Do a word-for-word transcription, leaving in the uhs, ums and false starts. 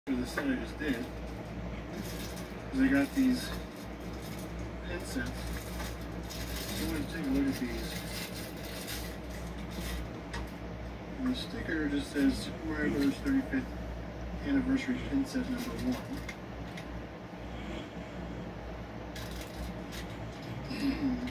for the set I just did, because I got these pin sets. So I'm going to take a look at these. And the sticker just says Super Mario Bros. thirty-fifth Anniversary Pin Set Number one.